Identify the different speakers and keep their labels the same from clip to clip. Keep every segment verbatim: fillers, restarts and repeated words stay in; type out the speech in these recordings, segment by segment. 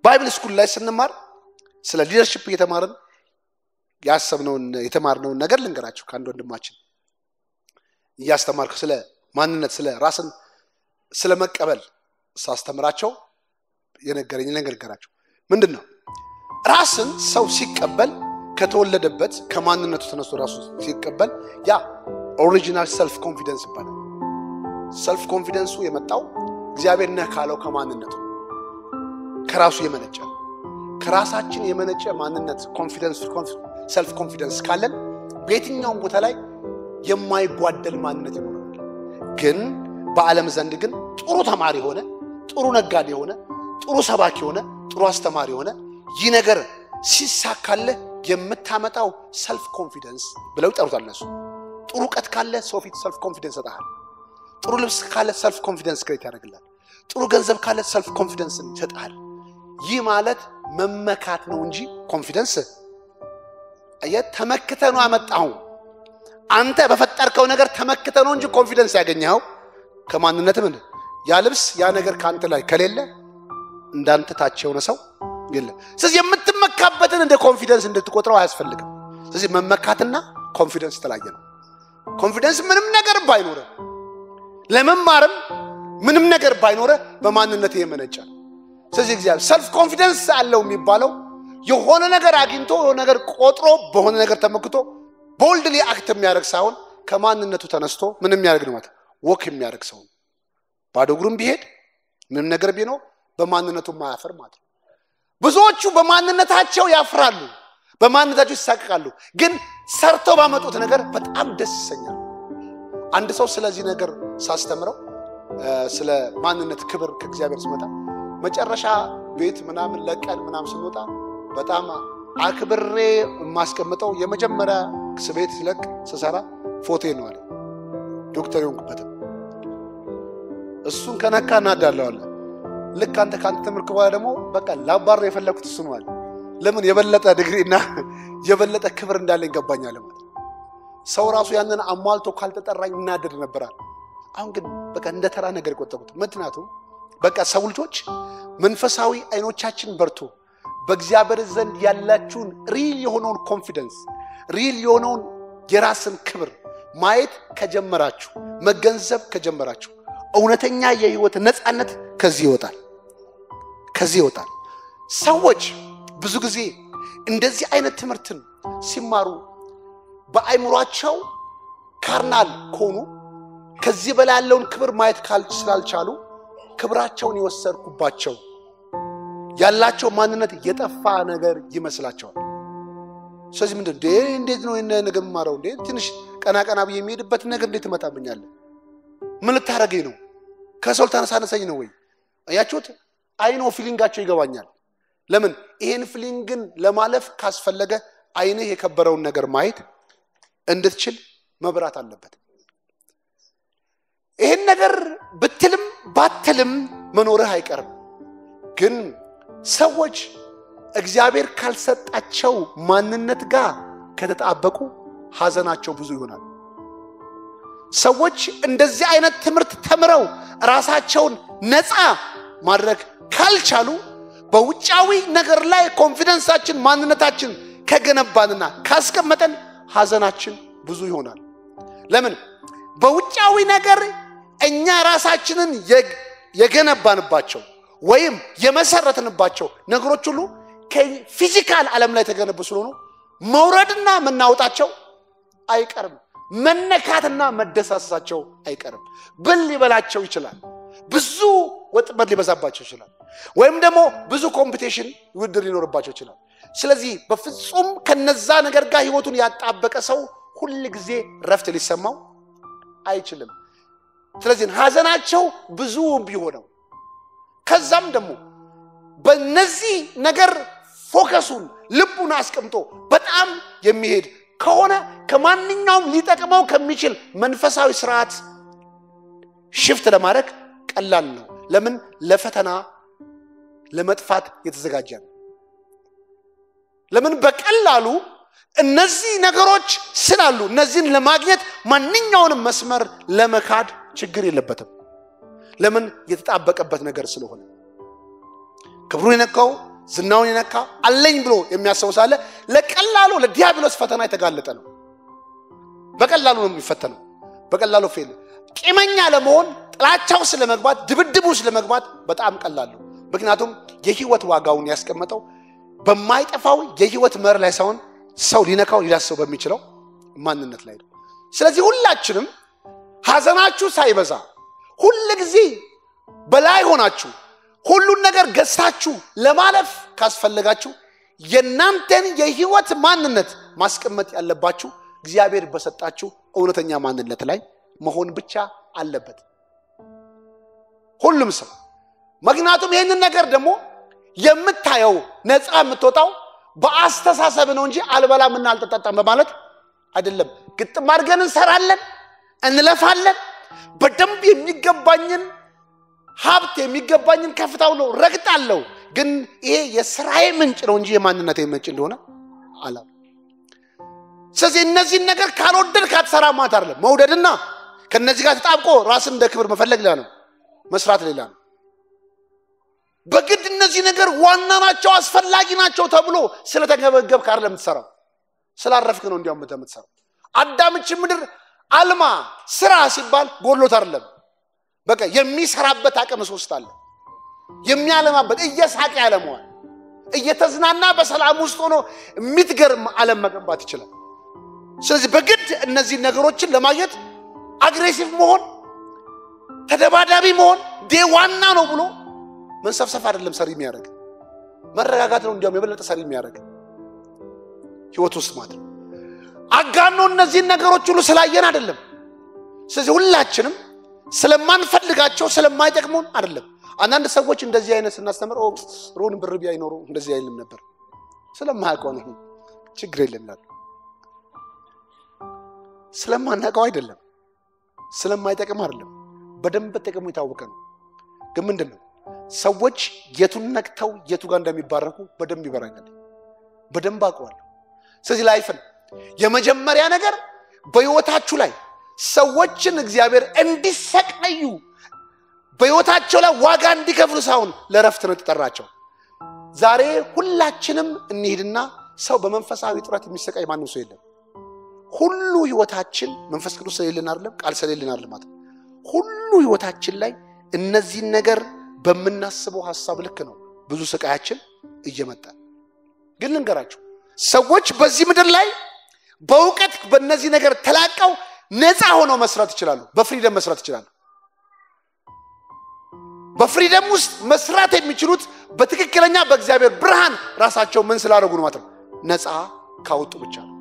Speaker 1: ባይብል ስኩል ላይ ስንማር ስለ ሊደርሺፕ እየተማርን ያሰብነው የተማርነው ነገር ልንገራችሁ ካንድ ወንድማችን ያስተማርኩ ስለ ማንነት ስለ ራስን ስለ መቀበል ሳስተምራቸው የነገረኝ ነገር ልንገራችሁ ምንድነው ራስን ሰው ሲቀበል ከተወለደበት ከማንነቱ ተነስቶ ራሱ ሲቀበል ያ ኦሪጂናል ሰልፍ ኮንፊደንስ ይባላል ሰልፍ ኮንፊደንሱ የመጣው እግዚአብሔር ነህ ካለው ከማንነቱ ከራሱ የመነጨ ከራሳችን የመነጨ ማንነት ኮንፊደንስ ሰልፍ ኮንፊደንስ ካለን በየትኛውም ቦታ ላይ የማይጓደል ማንነት ይኖራል ግን በዓለም ዘንድ ግን ጥሩ ተማሪ ሆነ ጥሩ ነጋዴ ሆነ ጥሩ ሰባኪ ሆነ ጥሩ አስተማሪ ሆነ ይህ ነገር ሲሳካለ የምታመጣው ሰልፍ ኮንፊደንስ ብለው ይጠሩታል እነሱ ጥሩ ቀት ካለ ሶፊት ሰልፍ ኮንፊደንስ ያጣሃል ጥሩ ልብስ ካለ ሰልፍ ኮንፊደንስ ክሬት ያደርግላል ጥሩ ገንዘብ ካለ ሰልፍ ኮንፊደንስ ይሰጣል ይህ ማለት መመካት ነው እንጂ ኮንፊደንስ አየት ተመክተህ ነው አመጣው አንተ በፈጠርከው ነገር ተመክተህ ነው እንጂ ኮንፊደንስ ያገኘው ከማንነት ምን ያ ልብስ ያ ነገር ካንተ ላይ ከሌለ እንዳንተ ታች የሆነ ሰው የለም ስለዚህ የምትመካበትን እንደ ኮንፊደንስ እንድትቆጥረው አያስፈልግም ስለዚህ መመካትና ኮንፊደንስ ተላየ ነው ኮንፊደንስ ምንም ነገር ባይኖር ለመማርም ምንም ነገር ባይኖር በማንነት የመነጨ ስለዚህ እግዚአብሔር ሰልፍ ኮንፊደንስ አለው የሚባለው የሆነ ነገር አግኝቶ የሆነ ነገር ቆጥሮ በሆነ ነገር ተመክቶ ቦልድሊ አክት የሚያደርግ ሳይሆን ከማንነቱ ተነስቶ ምንም የሚያደርግ ነው ማለት ወክ የሚያደርግ ሰው ባዶ እግሩም ቢሄድ ምንም ነገር ቢኖር በማንነቱ ማያፈር ማለት ብዙዎቹ በማንነታቸው ያፍራሉ በማንነታቸው ይሳቀቃሉ ግን ሰርተው ባመጡት ነገር በጣም ደስ ይሰኛል አንድ ሰው ስለዚህ ነገር ሳስተምረው ስለ ማንነት ክብር ከእግዚአብሔር ሲመጣ መጨረሻ ቤት ምናምን ለቀን ምናምን ስንወጣ በጣም አክብሬ ማስቀምጠው የመጀመሪያ ስቤት ሲለቅ ሰሰራ ፎቶ ነው አለ ዶክተር ይንኩበት እሱን ከነካ እናዳለው አለ ልክ አንተ ካንተ ተምርክ በኋላ ደግሞ በቃ ላባር የፈለኩት እሱ ነው አለ ለምን የበለጠ ዲግሪና የበለጠ ክብር እንዳለኝ ገባኛል ማለት ሰው ራሱ ያንን አሟልቶ ካልተጠራኝ እናደድ ነበራል አሁን ግን በቃ እንደ ተራ ነገር ይቆጠሩት ምክንያቱም በቃ ሰው ልጆች መንፈሳዊ አይኖቻችን በርቶ በእግዚአብሔር ዘንድ ያላችሁን ሪል የሆነውን ኮንፊደንስ ሪል የሆነውን የራስን ክብር ማየት ከጀመራችሁ መገንዘብ ከጀመራችሁ እውነተኛ የህይወት ነፃነት ከዚህ ይወጣል ከዚህ ይወጣል ሰዎች ብዙ ጊዜ እንደዚህ አይነት ትምህርትን ሲማሩ በአይምሯቸው ካርናል ኮኑ ከዚህ በላይ ያለውን ክብር ማየት ካልቻሉ ክብራቸውን ይወሰርኩባቸው ያላቸው ማንነት የጠፋ ነገር ይመስላቸዋል ስለዚህ ምንድን ነው እንዴት ነው እነ ነገር ማራው እንዴ ትንሽ ቀና ቀና ብዬ የሚሄድበት ነገር እንዴት መጣብኛል ምን ልታረገኝ ነው ከሰው ተነሳነሰኝ ነው ወይ አያችሁት አይኖ ፊሊንጋቸው ይገባኛል ለምን ይሄን ፊሊንግን ለማለፍ ካስፈለገ አይንህ የከበረውን ነገር ማየት እንድትችል መብራት አለበት ይሄን ነገር ብትልም ባትልም መኖርህ አይቀርም ግን ሰዎች እግዚአብሔር ካልሰጣቸው ማንነት ጋር ከተጣበቁ ሐዘናቸው ብዙ ይሆናል ሰዎች እንደዚህ አይነት ትምህርት ተምረው ራሳቸውን ነፃ ማድረግ ካልቻሉ በውጫዊ ነገር ላይ ኮንፊደንሳችን ማንነታችን ከገነባንና ካስቀመጠን ሐዘናችን ብዙ ይሆናል ለምን በውጫዊ ነገር እኛ ራሳችንን የገነባንባቸው ወይም የመሰረትንባቸው ነገሮች ሁሉ ከፊዚካል ዓለም ላይ ተገነቡ ስለሆኑ መውረድና መናወጣቸው አይቀርም መነካትና መደሳሳቸው አይቀርም ብል ሊበላቸው ይችላል ብዙ ወጥመድ ሊበዛባቸው ይችላል ወይም ደግሞ ብዙ ኮምፒቲሽን ውድድር ሊኖርባቸው ይችላል ስለዚህ በፍጹም ከነዛ ነገር ጋር ህይወቱን ያጣበቀ ሰው ሁሉ ጊዜ ረፍት ሊሰማው አይችልም ስለዚህ ሐዘናቸው ብዙ ቢሆነው ከዛም ደግሞ በእነዚህ ነገር ፎከሱን ልቡን አስቀምጦ በጣም የሚሄድ ከሆነ ከማንኛውም ሊጠቅመው ከሚችል መንፈሳዊ ስርዓት ሽፍት ለማድረግ ቀላል ነው ለምን ለፈተና ለመጥፋት የተዘጋጀ ነው ለምን በቀላሉ እነዚህ ነገሮች ስላሉ እነዚህን ለማግኘት ማንኛውንም መስመር ለመካድ ችግር የለበትም ለምን የተጣበቀበት ነገር ስለሆነ ክብሩ የነካው ዝናውን የነካ አለኝ ብሎ የሚያስበው ሳለ ለቀላሉ ለዲያብሎስ ፈተና የተጋለጠ ነው። በቀላሉ ነው የሚፈተነው። በቀላሉ ፌል ቂመኛ ለመሆን ጥላቻው ስለመግባት ድብድቡ ስለመግባት በጣም ቀላል ነው። ምክንያቱም የህይወት ዋጋውን ያስቀመጠው በማይጠፋው የህይወት መር ላይ ሳይሆን ሰው ሊነካው ሊዳሰው በሚችለው ማንነት ላይ ነው። ስለዚህ ሁላችንም ሐዘናችሁ ሳይበዛ ሁሉ ጊዜ በላይ ሆናችሁ ሁሉን ነገር ገዝታችሁ ለማለፍ ካስፈልጋችሁ የናንተን የህይወት ማንነት ማስቀመጥ ያለባችሁ እግዚአብሔር በሰጣችሁ እውነተኛ ማንነት ላይ መሆን ብቻ አለበት ሁሉም ሰው። ምክንያቱም ይሄንን ነገር ደግሞ የምታየው ነፃ የምትወጣው በአስተሳሰብ ነው እንጂ አልበላምና አልተጣጣም በማለት አይደለም። ግጥም አድርገን እንሰራለን እንለፋለን በደንብ የሚገባኝን ሀብት የሚገባኝን ከፍታው ነው ረግጣለሁ። ግን ይሄ የሥራዬ ምንጭ ነው እንጂ የማንነቴ ምንጭ እንደሆነ አላ ስለዚህ እነዚህ ነገር ካልወደድ ካትሰራ ማለት አይደለም። መውደድና ከነዚህ ጋር ተጣብቆ ራስን እንደ ክብር መፈለግ ሌላ ነው፣ መስራት ሌላ ነው። በግድ እነዚህ ነገር ዋና ናቸው አስፈላጊ ናቸው ተብሎ ስለተገበገብክ አይደለም የምትሰራው፣ ስላረፍክ ነው እንዲያውም የምትሰራው። አዳምች ምድር አልማ ስራ ሲባል ጎድሎት አይደለም። በቃ የሚሰራበት አቅም ሶስት አለ። የሚያለማበት እየሳቀ ያለመዋል እየተዝናና በሰላም ውስጥ ሆኖ የሚትገርም ዓለም መገንባት ይችላል። ስለዚህ በግድ እነዚህ ነገሮችን ለማግኘት አግሬሲቭ መሆን ተደባዳቢ መሆን ዴዋና ነው ብሎ መንሰፍሰፍ አይደለም ሰሪ የሚያደርግ መረጋጋት ነው እንዲያውም የበለጠ ሰሪ የሚያደርግ ህይወት ውስጥ ማለት ነው። አጋኖ እነዚህ ነገሮች ሁሉ ስላየን አይደለም። ስለዚህ ሁላችንም ስለማንፈልጋቸው ስለማይጠቅሙን አይደለም። አንዳንድ ሰዎች እንደዚህ አይነት እናስተምር ኦ ሮን ብር ቢያይኖሩ እንደዚህ አይልም ነበር ስለማያውቀው ነው ችግር የለም። ስለማናውቀው አይደለም ስለማይጠቅም አይደለም በደንብ ጥቅሙ የታወቀ ነው። ግን ምንድነው ሰዎች የቱን ነክተው የቱ ጋር እንደሚባረኩ በደንብ ይበራኛል በደንብ አውቀዋለሁ። ስለዚህ ላይፍን የመጀመሪያ ነገር በህይወታችሁ ላይ ሰዎችን እግዚአብሔር እንዲሰቃዩ በህይወታቸው ላይ ዋጋ እንዲከፍሉ ሳይሆን ለረፍት ነው ተጠራቸው። ዛሬ ሁላችንም እንሂድና ሰው በመንፈሳዊ ጥረት የሚሰቃይ ማንም ሰው የለም። ሁሉ ህይወታችን መንፈስ ቅዱስ ስለሌለን አይደለም ቃል ስለሌለን አይደለም ማለት ሁሉ ህይወታችን ላይ እነዚህ ነገር በመናስበው ሐሳብ ልክ ነው ብዙ ስቃያችን እየመጣ። ግን ልንገራችሁ ሰዎች በዚህ ምድር ላይ በእውቀት በእነዚህ ነገር ተላቀው ነፃ ሆነው መስራት ይችላሉ። በፍሪደም መስራት ይችላሉ። በፍሪደም ውስጥ መስራት የሚችሉት በትክክለኛ በእግዚአብሔር ብርሃን ራሳቸው ምን ስላደረጉ ነው ማለት ነው ነፃ ካወጡ ብቻ ነው።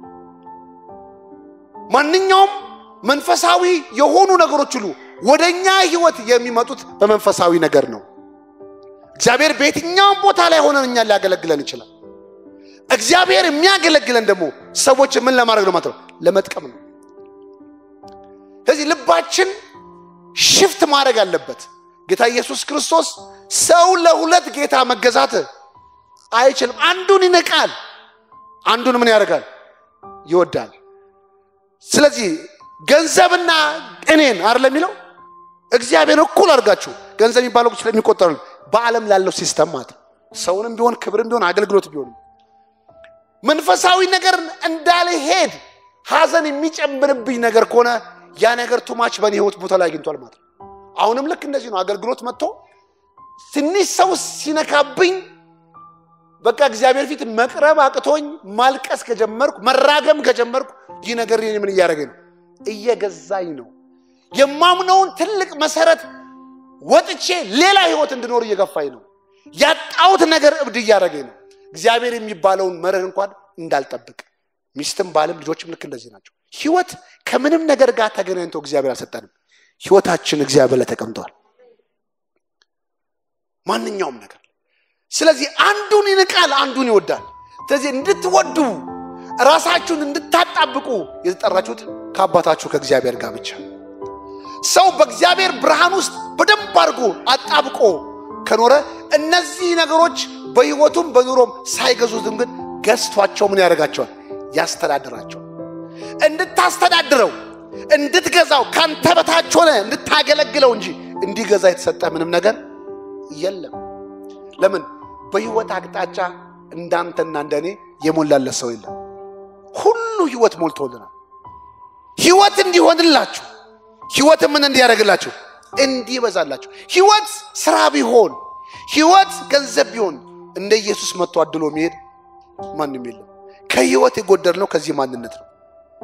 Speaker 1: ማንኛውም መንፈሳዊ የሆኑ ነገሮች ሁሉ ወደኛ ህይወት የሚመጡት በመንፈሳዊ ነገር ነው። እግዚአብሔር በየትኛውም ቦታ ላይ ሆነን እኛን ሊያገለግለን ይችላል። እግዚአብሔር የሚያገለግለን ደግሞ ሰዎች ምን ለማድረግ ነው ማለት ነው ለመጥቀም ነው። ስለዚህ ልባችን ሽፍት ማድረግ አለበት። ጌታ ኢየሱስ ክርስቶስ ሰው ለሁለት ጌታ መገዛት አይችልም። አንዱን ይነቃል አንዱን ምን ያደርጋል ይወዳል። ስለዚህ ገንዘብና እኔን አይደለም የሚለው እግዚአብሔር እኩል አድርጋችሁ ገንዘብ የሚባለው ስለሚቆጠሩ በዓለም ላለው ሲስተም ማለት ሰውንም ቢሆን ክብርም ቢሆን አገልግሎት ቢሆን መንፈሳዊ ነገር እንዳለ ሄድ ሐዘን የሚጨምርብኝ ነገር ከሆነ ያ ነገር ቱማች በኔ ህይወት ቦታ ላይ አግኝቷል ማለት ነው። አሁንም ልክ እንደዚህ ነው። አገልግሎት መጥቶ ትንሽ ሰው ሲነካብኝ በቃ እግዚአብሔር ፊት መቅረብ አቅቶኝ ማልቀስ ከጀመርኩ መራገም ከጀመርኩ ይህ ነገር ምን እያደረገኝ ነው እየገዛኝ ነው። የማምነውን ትልቅ መሰረት ወጥቼ ሌላ ህይወት እንድኖር እየገፋኝ ነው። ያጣውት ነገር እብድ እያደረገኝ ነው። እግዚአብሔር የሚባለውን መርህ እንኳን እንዳልጠብቅ ሚስትም ባልም ልጆችም ልክ እንደዚህ ናቸው። ህይወት ከምንም ነገር ጋር ተገናኝቶ እግዚአብሔር አልሰጠንም። ህይወታችን እግዚአብሔር ላይ ተቀምጧል ማንኛውም ነገር። ስለዚህ አንዱን ይንቃል አንዱን ይወዳል። ስለዚህ እንድትወዱ ራሳችሁን እንድታጣብቁ የተጠራችሁት ከአባታችሁ ከእግዚአብሔር ጋር ብቻ። ሰው በእግዚአብሔር ብርሃን ውስጥ በደንብ አድርጎ አጣብቆ ከኖረ እነዚህ ነገሮች በህይወቱም በኑሮም ሳይገዙትም ግን ገዝቷቸው ምን ያደርጋቸዋል ያስተዳድራቸው። እንድታስተዳድረው እንድትገዛው ካንተ በታች ሆነ እንድታገለግለው እንጂ እንዲገዛ የተሰጠ ምንም ነገር የለም። ለምን በህይወት አቅጣጫ እንዳንተና እንደኔ የሞላለት ሰው የለም። ሁሉ ህይወት ሞልቶልናል። ህይወት እንዲሆንላችሁ ህይወት ምን እንዲያደርግላችሁ እንዲበዛላችሁ ህይወት ስራ ቢሆን ህይወት ገንዘብ ቢሆን እንደ ኢየሱስ መጥቶ አድሎ መሄድ ማንንም የለም። ከህይወት የጎደልነው ከዚህ ማንነት ነው።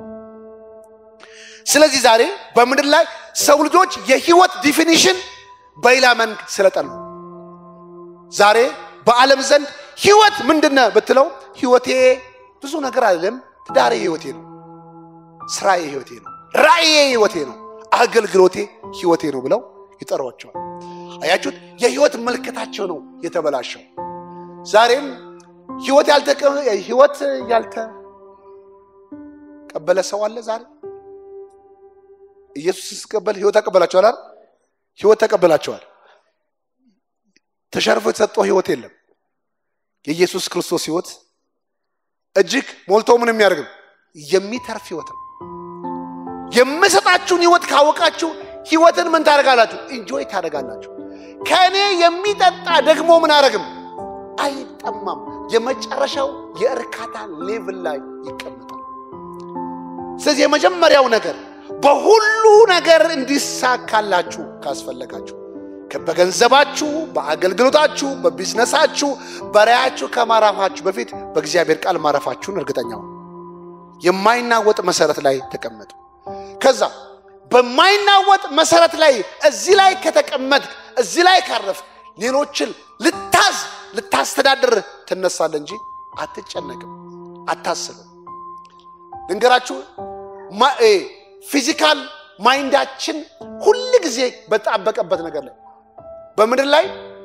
Speaker 1: ስለዚህ ዛሬ በምድር ላይ ሰው ልጆች የህይወት ዲፊኒሽን በሌላ መንገድ ስለጠሉ ዛሬ በዓለም ዘንድ ህይወት ምንድነው ብትለው ህይወቴ ብዙ ነገር አይደለም፣ ትዳሬ ህይወቴ ነው፣ ስራዬ ህይወቴ ነው፣ ራእዬ ህይወቴ ነው፣ አገልግሎቴ ህይወቴ ነው ብለው ይጠሯቸዋል። አያችሁት? የህይወት መልከታቸው ነው የተበላሸው። ዛሬም ህይወት ያልተቀ ህይወት ያልተ ቀበለ ሰው አለ። ዛሬ ኢየሱስ ሲቀበል ህይወት ተቀበላቸዋል አይደል? ህይወት ተቀበላቸዋል። ተሸርፎ የተሰጠው ህይወት የለም። የኢየሱስ ክርስቶስ ህይወት እጅግ ሞልቶ ምን የሚያደርግ የሚተርፍ ህይወት ነው። የምሰጣችሁን ህይወት ካወቃችሁ ህይወትን ምን ታደርጋላችሁ? ኢንጆይ ታደርጋላችሁ። ከኔ የሚጠጣ ደግሞ ምን አደረግም አይጠማም። የመጨረሻው የእርካታ ሌቭል ላይ ይቀመጣል። ስለዚህ የመጀመሪያው ነገር በሁሉ ነገር እንዲሳካላችሁ ካስፈለጋችሁ በገንዘባችሁ፣ በአገልግሎታችሁ፣ በቢዝነሳችሁ፣ በራያችሁ ከማረፋችሁ በፊት በእግዚአብሔር ቃል ማረፋችሁን እርግጠኛው የማይናወጥ መሰረት ላይ ተቀመጡ። ከዛ በማይናወጥ መሰረት ላይ እዚህ ላይ ከተቀመጥ እዚህ ላይ ካረፍ ሌሎችን ልታዝ ልታስተዳድር ትነሳለ እንጂ አትጨነቅም፣ አታስብም። ልንገራችሁ ፊዚካል ማይንዳችን ሁሉ ጊዜ በተጣበቀበት ነገር ላይ በምድር ላይ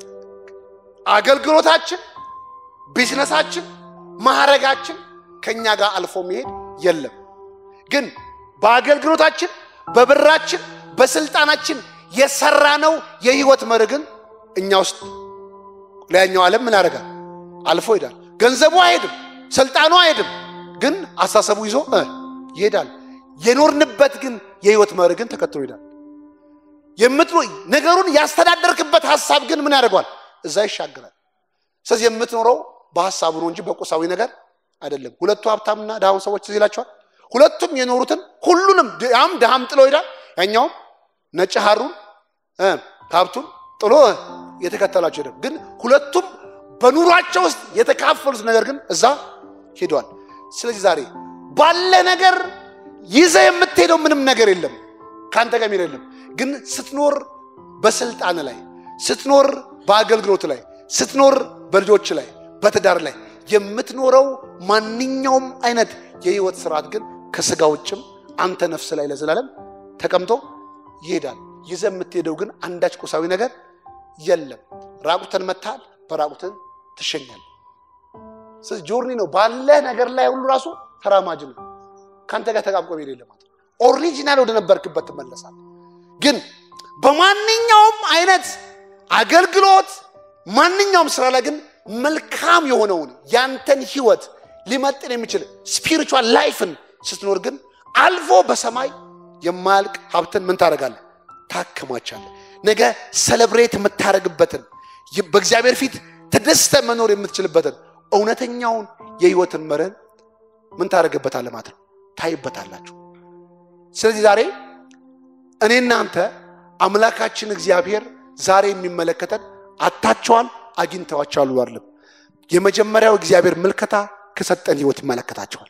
Speaker 1: አገልግሎታችን፣ ቢዝነሳችን፣ ማዕረጋችን ከኛ ጋር አልፎ መሄድ የለም። ግን በአገልግሎታችን፣ በብራችን፣ በስልጣናችን የሰራነው የህይወት መርግን እኛ ውስጥ ለያኛው ዓለም ምን ያደርጋል? አልፎ ይሄዳል። ገንዘቡ አይሄድም፣ ስልጣኑ አይሄድም፣ ግን አሳሰቡ ይዞ ይሄዳል። የኖርንበት ግን የህይወት መርግን ተከትሎ ይሄዳል። የምትኖር ነገሩን ያስተዳደርክበት ሐሳብ ግን ምን ያደርጋል? እዛ ይሻገራል። ስለዚህ የምትኖረው በሐሳቡ ነው እንጂ በቁሳዊ ነገር አይደለም። ሁለቱ ሀብታምና ደሃው ሰዎች እዚህ ይላቸዋል። ሁለቱም የኖሩትን ሁሉንም ያም ደሃም ጥሎ ይሄዳል፣ ያኛው ነጭ ሐሩን እ ሀብቱን ጥሎ የተከተላቸው ይሄዳል። ግን ሁለቱም በኑሯቸው ውስጥ የተካፈሉት ነገር ግን እዛ ሄዷል። ስለዚህ ዛሬ ባለ ነገር ይዘ የምትሄደው ምንም ነገር የለም፣ ካንተ ጋር የለም። ግን ስትኖር በስልጣን ላይ፣ ስትኖር በአገልግሎት ላይ፣ ስትኖር በልጆች ላይ፣ በትዳር ላይ የምትኖረው ማንኛውም አይነት የህይወት ስርዓት ግን ከስጋ ውጭም አንተ ነፍስ ላይ ለዘላለም ተቀምጦ ይሄዳል። ይዘ የምትሄደው ግን አንዳች ቁሳዊ ነገር የለም። ራቁትን መታል፣ በራቁትን ትሸኛል። ስለዚህ ጆርኒ ነው። ባለ ነገር ላይ ሁሉ ራሱ ተራማጅ ነው። ካንተ ጋር ተቃምቆ ቢል የለም ማለት ኦሪጂናል ወደ ነበርክበት ተመለሳል። ግን በማንኛውም አይነት አገልግሎት ማንኛውም ስራ ላይ ግን መልካም የሆነውን ያንተን ህይወት ሊመጥን የሚችል ስፒሪቹዋል ላይፍን ስትኖር ግን አልፎ በሰማይ የማያልቅ ሀብትን ምን ታደርጋለህ? ታከማቻለህ። ነገ ሴሌብሬት የምታደርግበትን በእግዚአብሔር ፊት ተደስተ መኖር የምትችልበትን እውነተኛውን የህይወትን መርህ ምን ታደርግበታለህ ማለት ነው፣ ታይበታላችሁ። ስለዚህ ዛሬ እኔና አንተ አምላካችን እግዚአብሔር ዛሬ የሚመለከተን አታቸዋል አግኝተዋቸዋል አይደለም። የመጀመሪያው እግዚአብሔር መልከታ ከሰጠን ህይወት ይመለከታቸዋል።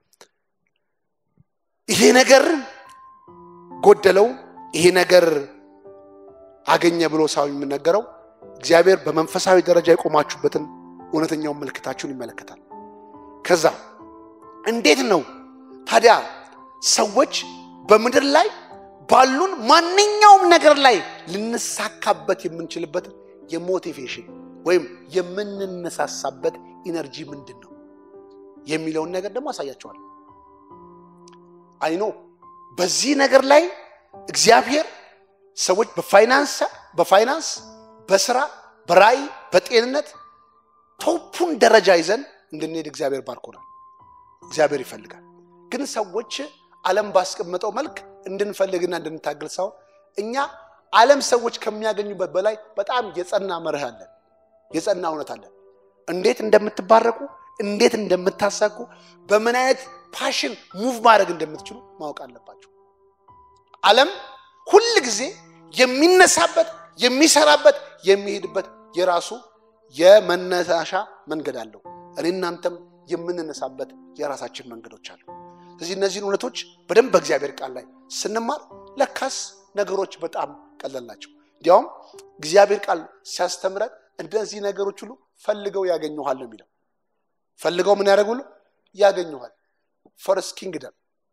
Speaker 1: ይሄ ነገር ጎደለው፣ ይሄ ነገር አገኘ ብሎ ሳው የሚነገረው እግዚአብሔር በመንፈሳዊ ደረጃ የቆማችሁበትን እውነተኛውን መልከታችሁን ይመለከታል። ከዛ እንዴት ነው ታዲያ ሰዎች በምድር ላይ ባሉን ማንኛውም ነገር ላይ ልንሳካበት የምንችልበት የሞቲቬሽን ወይም የምንነሳሳበት ኢነርጂ ምንድነው የሚለውን ነገር ደግሞ አሳያቸዋለሁ። አይኖ በዚህ ነገር ላይ እግዚአብሔር ሰዎች በፋይናንስ በፋይናንስ በስራ በራይ በጤንነት ቶፑን ደረጃ ይዘን እንድንሄድ እግዚአብሔር ባርኮናል። እግዚአብሔር ይፈልጋል። ግን ሰዎች ዓለም ባስቀመጠው መልክ እንድንፈልግና እንድንታገል ሳይሆን እኛ ዓለም ሰዎች ከሚያገኙበት በላይ በጣም የጸና መርህ አለ፣ የጸና እውነት አለ። እንዴት እንደምትባረኩ እንዴት እንደምታሳኩ በምን አይነት ፓሽን ሙቭ ማድረግ እንደምትችሉ ማወቅ አለባችሁ ዓለም ሁሉ ጊዜ የሚነሳበት የሚሰራበት የሚሄድበት የራሱ የመነሳሻ መንገድ አለው እኔ እናንተም የምንነሳበት የራሳችን መንገዶች አሉ ስለዚህ እነዚህ እውነቶች በደንብ በእግዚአብሔር ቃል ላይ ስንማር ለካስ ነገሮች በጣም ቀለላቸው እንዲያውም እግዚአብሔር ቃል ሲያስተምረን እንደዚህ ነገሮች ሁሉ ፈልገው ያገኙሃል ነው የሚለው ፈልገው ምን ያደርጉሉ ያገኙሃል ፈርስት ኪንግደም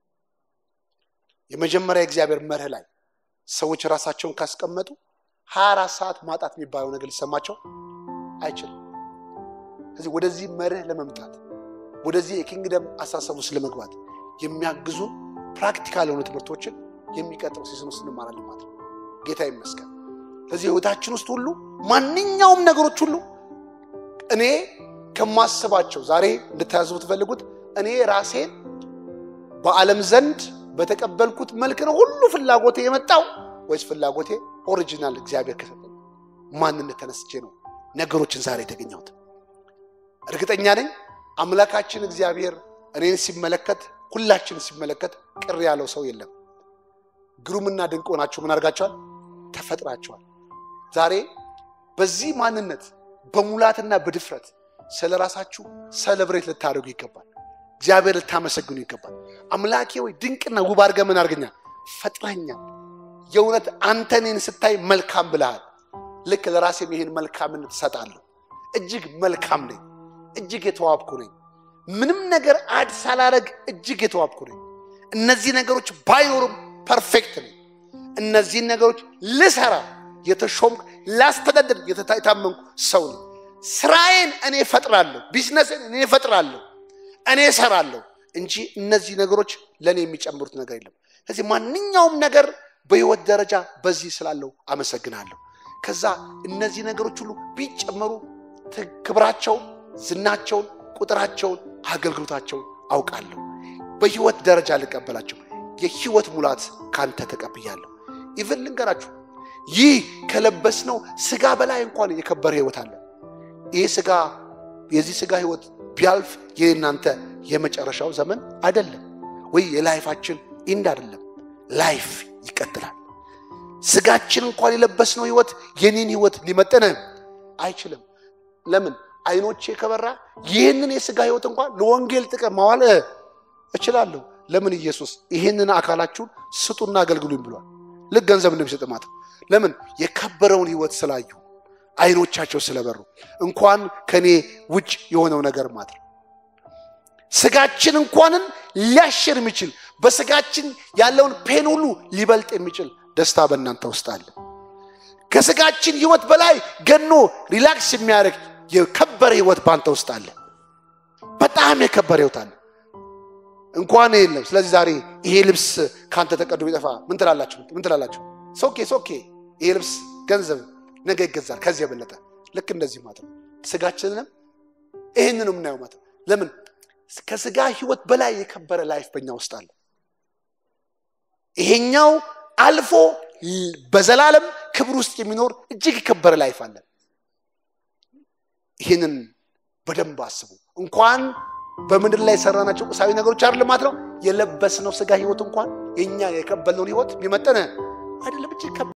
Speaker 1: የመጀመሪያ እግዚአብሔር መርህ ላይ ሰዎች ራሳቸውን ካስቀመጡ ሃያ አራት ሰዓት ማጣት የሚባለው ነገር ሊሰማቸው አይችልም ስለዚህ ወደዚህ መርህ ለመምጣት ወደዚህ የኪንግደም አሳሰቡ ስለመግባት የሚያግዙ ፕራክቲካል የሆኑ ትምህርቶችን የሚቀጥለው ሲዝን ውስጥ እንማራለን ማለት ነው ጌታ ይመስገን ስለዚህ ህይወታችን ውስጥ ሁሉ ማንኛውም ነገሮች ሁሉ እኔ ከማስባቸው ዛሬ እንድታያዙ ተፈልጉት እኔ ራሴን በዓለም ዘንድ በተቀበልኩት መልክ ነው ሁሉ ፍላጎቴ የመጣው ወይስ ፍላጎቴ ኦሪጂናል እግዚአብሔር ከሰጠኝ ማንነት ተነስቼ ነው ነገሮችን ዛሬ ተገኘሁት እርግጠኛ ነኝ አምላካችን እግዚአብሔር እኔን ሲመለከት ሁላችን ሲመለከት ቅር ያለው ሰው የለም ግሩምና ድንቅ ሆናችሁ ምን አርጋችኋል ተፈጥራችኋል ዛሬ በዚህ ማንነት በሙላትና በድፍረት ስለራሳችሁ ሴሌብሬት ልታደርጉ ይገባል እግዚአብሔር ልታመሰግኑ ይገባል አምላኬ ወይ ድንቅና ውብ አድርገህ ምን አርገኛል ፈጥረኛል የእውነት አንተኔን ስታይ መልካም ብለሃል ልክ ለራሴ ይሄን መልካምነት ተሰጣለሁ እጅግ መልካም ነኝ እጅግ የተዋብኩ ነኝ ምንም ነገር አድ ሳላረግ እጅግ የተዋብኩ ነኝ እነዚህ ነገሮች ባይኖሩም ፐርፌክት ነኝ እነዚህ ነገሮች ልሰራ የተሾምኩ ላስተዳድር የታመንኩ ሰው ነኝ ስራዬን እኔ ፈጥራለሁ ቢዝነስን እኔ ፈጥራለሁ እኔ ሰራለሁ እንጂ እነዚህ ነገሮች ለኔ የሚጨምሩት ነገር የለም ስለዚህ ማንኛውም ነገር በህይወት ደረጃ በዚህ ስላለው አመሰግናለሁ ከዛ እነዚህ ነገሮች ሁሉ ቢጨመሩ ክብራቸው ዝናቸው ቁጥራቸው አገልግሎታቸው አውቃለሁ በህይወት ደረጃ ልቀበላቸው የህይወት ሙላት ካንተ ተቀበያለሁ ኢቭን ልንገራችሁ ይህ ከለበስነው ስጋ በላይ እንኳን የከበረ ህይወት አለ ይህ ስጋ የዚህ ስጋ ህይወት ቢያልፍ የእናንተ የመጨረሻው ዘመን አይደለም ወይ የላይፋችን ኢንድ አይደለም ላይፍ ይቀጥላል ስጋችን እንኳን የለበስነው ህይወት የኔን ህይወት ሊመጠነ አይችልም ለምን አይኖቼ ከበራ ይሄንን የስጋ ህይወት እንኳን ለወንጌል ጥቅም ማዋል እችላለሁ ለምን ኢየሱስ ይሄንን አካላችሁን ስጡና አገልግሉኝ ብሏል ለገንዘብ እንደሚሰጥ ማለት ለምን የከበረውን ህይወት ስላዩ አይኖቻቸው ስለበሩ እንኳን ከኔ ውጭ የሆነው ነገር ማለት ስጋችን እንኳንን ሊያሽር የሚችል በስጋችን ያለውን ፔን ሁሉ ሊበልጥ የሚችል ደስታ በእናንተ ውስጥ አለ ከስጋችን ህይወት በላይ ገኖ ሪላክስ የሚያደርግ የከበረ ህይወት ባንተ ውስጥ አለ በጣም የከበረ ህይወት አለ እንኳን የለም ስለዚህ ዛሬ ይሄ ልብስ ካንተ ተቀዶ ቢጠፋ ምን ትላላችሁ ምን ትላላችሁ ሶኬ ሶኬ ይሄ ልብስ ገንዘብ ነገ ይገዛል ከዚህ የበለጠ ልክ እንደዚህ ማለት ነው ስጋችንንም ይሄንን ነው የምናየው ማለት ለምን ከስጋ ህይወት በላይ የከበረ ላይፍ በእኛ ውስጥ አለ ይሄኛው አልፎ በዘላለም ክብር ውስጥ የሚኖር እጅግ የከበረ ላይፍ አለ ይሄንን በደንብ አስቡ እንኳን በመንደር ላይ ሰራናቸው ቁሳዊ ነገሮች አይደለም ማለት ነው የለበስነው ስጋ ህይወት እንኳን የኛ የከበልነው ህይወት ቢመጠነ አይደለም እጅግ